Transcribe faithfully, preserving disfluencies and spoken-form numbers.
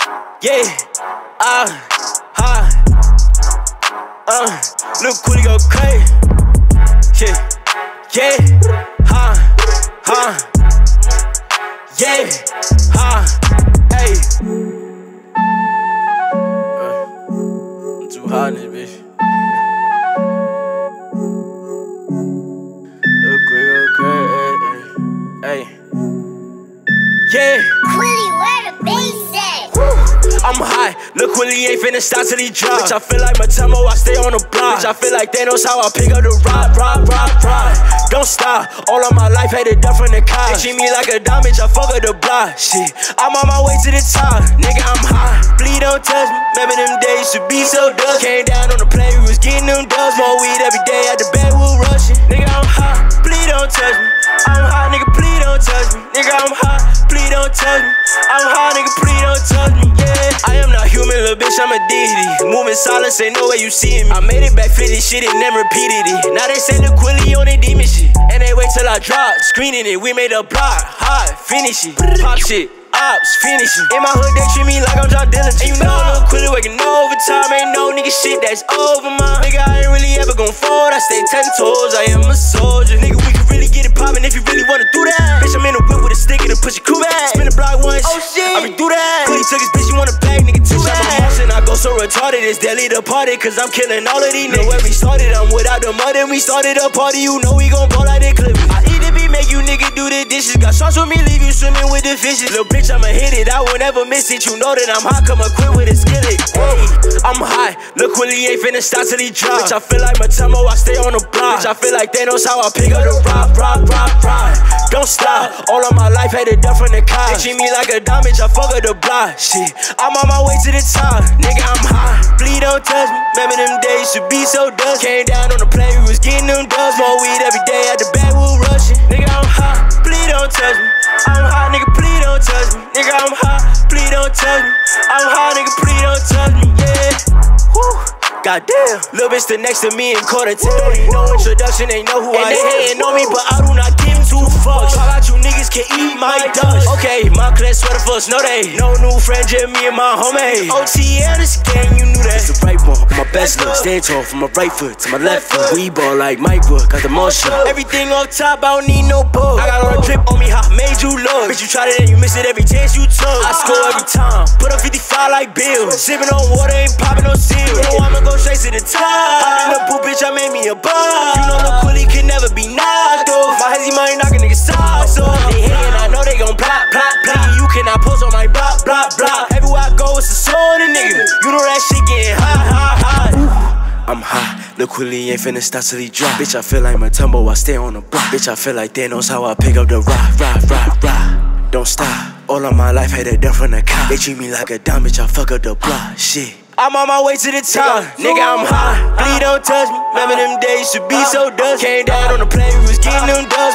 Yeah, ah, ha, uh, look Quilly go crazy. Yeah, yeah, ha, ha, yeah, ha, hey. Uh, I'm too hot in this bitch. Look Quilly go crazy, hey, yeah. Quilly, where the bass at? I'm high, look Quilly ain't finna stop till he drop. Bitch, I feel like Matemo, I stay on the block. Bitch, I feel like Thanos, how I pick up the rock, rock, rock, rock. Don't stop, all of my life had it done from the cops. They treat me like a dime, bitch, I fuck up the block. Shit, I'm on my way to the top, nigga, I'm high. Bleed, don't touch me, remember them days to be so dust. Came down on the plane, we was getting them dubs. More weed every day, at the backwood rushing. Nigga, I'm high, bleed, don't touch me. I'm high, nigga, please don't touch me. Nigga, I'm high, please don't touch me. I'm high, nigga, please don't touch me, yeah. I am not human, little bitch, I'm a deity. Moving silence, ain't no way you seeing me. I made it back fifty shit and then repeated it. Now they say the Quilly on the demon shit. And they wait till I drop, screening it. We made a block, hot, finish it. Pop shit, ops, finish it. In my hood, they treat me like I'm John Dillinger. And you know little Quilly working overtime. Ain't no nigga shit that's over mine. Nigga, I ain't really ever gon' fold. I stay ten toes, I am a soldier. Nigga, we can really get it poppin' if you really wanna do that. Bitch, I'm in the whip with a stick and a push your crew back. Spin the block once, oh shit, I be do that. Quilly took his bitch, you want a bag, nigga, too bad. I'm a motion, I go so retarded, it's deadly departed. Cause I'm killing all of these niggas. Know where we started, I'm without the mud and we started a party. You know we gon' ball like they clip. I eat the beat, make you nigga do the dishes. Got shots with me, leave you swimming with the fishes. Little bitch, I'ma hit it, I won't ever miss it. You know that I'm hot, come equipped with a skillet. Hey, I'm high, look Quilly ain't finna stop till he drop. Bitch, I feel like Matemo, I stay on the block. Bitch, I feel like Thanos, how I pick up the rock, rock, rock, rock. Don't stop, all of my life had it done from the cops. They treat me like a dime, bitch, I fuck up the block. Shit, I'm on my way to the top, nigga, I'm high. Bleed, don't touch me, remember them days to be so dust. Came down on the plane, we was getting them dubs. More weed every day, at the backwood rushing. Nigga, I'm high, bleed, don't touch me. I'm high, nigga, please don't touch me. Nigga, I'm high, please don't touch me. I'm high, nigga, please don't touch me, yeah. Woo. Goddamn, little bitch stood next to me in quarter ten. Don't need no introduction, they know who and I am. And they hating on me, but I do not give two fucks. How about you niggas can eat my dust? Okay, my class sweater for us, no they. No new friend, just me and my homie. O T L, this gang, you knew that. It's the right one, my best look. Stand tall from my right foot to my left foot. We ball like Mike Wood, got the motion. Everything on top, I don't need no book. I got all the drip on me, how I made you look. Bitch, you tried it and you missed it every chance you took. I score every time, put up fifty-five like Bill. Sipping on water, ain't popping no seal. You know I'ma go straight to the top. I'm in the pool, bitch, I made me a boss. You know the Quilly can never be knocked off. My hezzy money knocking niggas socks off. They hatin', I know they gon' plot, plot, plot. You cannot post on my block, block, block. Everywhere I go, it's a sword and nigga. You know that shit getting hot, hot, hot. I'm high, look Quilly ain't finna stop till he drop. Bitch, I feel like Matemo, I stay on the block. Bitch, I feel like Thanos, how I pick up the rock, rock, rock, rock. Don't stop, all of my life had it done from the cop. They treat me like a dime, bitch, I fuck up the block, shit. I'm on my way to the top, nigga, I'm high. Bleed, don't touch me, remember them days to be so dust. Came down on the plane, we was getting them dubs.